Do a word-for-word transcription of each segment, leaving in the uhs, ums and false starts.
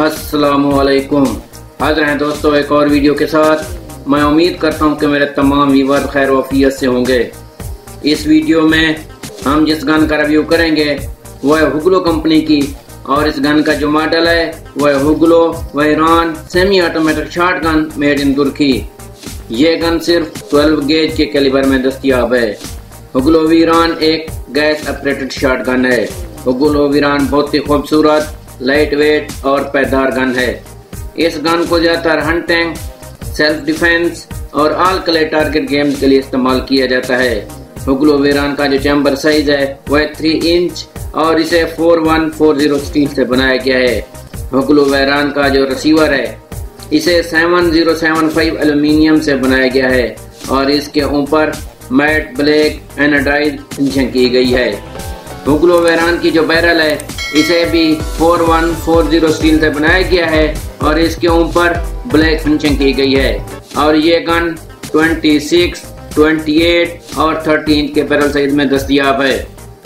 अस्सलामुअलैकुम। हाज़िर हैं दोस्तों एक और वीडियो के साथ। मैं उम्मीद करता हूं कि मेरे तमाम व्यूअर खैर वफियत से होंगे। इस वीडियो में हम जिस गन का रिव्यू करेंगे वह है हुगलो कंपनी की, और इस गन का जो मॉडल है वह है Huglu Veyron semi automatic shotgun made in तुर्की। ये गन सिर्फ बारह गेज के कैलिबर में दस्तयाब है। हुगलो वीरान एक गैस ऑपरेटेड शॉटगन है। हुगलो वीरान बहुत ही खूबसूरत, लाइट वेट और पैदार गन है। इस गन को ज्यादातर हंटिंग, सेल्फ डिफेंस और ऑल क्ले टारगेट गेम्स के लिए इस्तेमाल किया जाता है। हुगलो वीरान का जो चैम्बर साइज है वह थ्री इंच और इसे four one four zero steel से बनाया गया है। हुगलो वीरान का जो रिसीवर है इसे seven zero seven five aluminium से बनाया गया है और इसके ऊपर मैट ब्लैक एनोडाइज फिनिशिंग की गई है। हुगलो वीरान की जो बैरल है इसे भी four one four zero steel से बनाया गया है और इसके ऊपर ब्लैक फिनिशिंग की गई है। और ये गन छब्बीस, अट्ठाईस और तेरह इंच के बैरल साइज में दस्तयाब है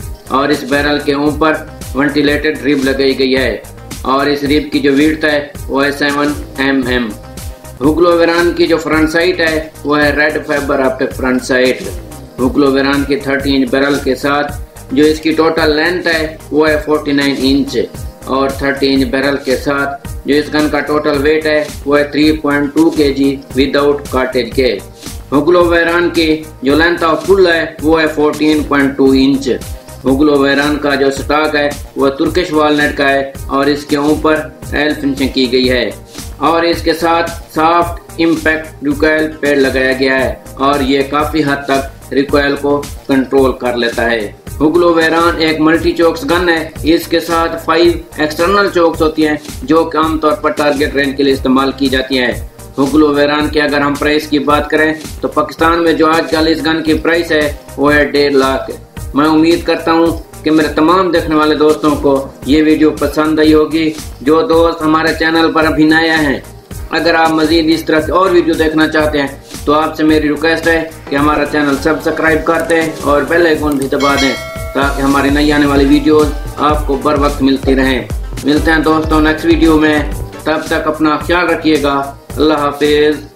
और इस बैरल के ऊपर वेंटिलेटेड रिब लगाई गई है और इस रिब की जो विड्थ है वो है सेवन एम एम। हुगलो वीरान की जो फ्रंट साइट है वो है red fibre optic front sight. Huglu Veyron की थर्टी इंच बैरल के साथ जो इसकी टोटल लेंथ है वो है उनचास इंच और तीस इंच बैरल के साथ जो इस गन का टोटल वेट है वो है तीन पॉइंट दो केजी विदाउट कार्टेज के। हुगलो वीरान की जो लेंथ ऑफ फुल है वो है चौदह पॉइंट दो इंच। हुगलो वीरान का जो स्टॉक है वो तुर्किश वॉलनट का है और इसके ऊपर एल फिनिशिंग की गई है और इसके साथ सॉफ्ट इम्पैक्ट रिकॉइल पैड लगाया गया है और ये काफी हद तक रिकॉइल को कंट्रोल कर लेता है। हुगलो वीरान एक मल्टी चोक्स गन है। इसके साथ फाइव एक्सटर्नल चोक्स होती हैं जो आमतौर पर टारगेट रेंज के लिए इस्तेमाल की जाती हैं। हुगलो वीरान की अगर हम प्राइस की बात करें तो पाकिस्तान में जो आजकल इस गन की प्राइस है वो है डेढ़ लाख। मैं उम्मीद करता हूँ कि मेरे तमाम देखने वाले दोस्तों को ये वीडियो पसंद आई होगी। जो दोस्त हमारे चैनल पर अभी नया हैं, अगर आप मजीद इस तरह के और वीडियो देखना चाहते हैं तो आपसे मेरी रिक्वेस्ट है कि हमारा चैनल सब्सक्राइब कर दें और बेल आइकन भी दबा दें ताकि हमारी नई आने वाली वीडियोस आपको बर वक्त मिलती रहें। मिलते हैं दोस्तों नेक्स्ट वीडियो में, तब तक अपना ख्याल रखिएगा। अल्लाह हाफिज।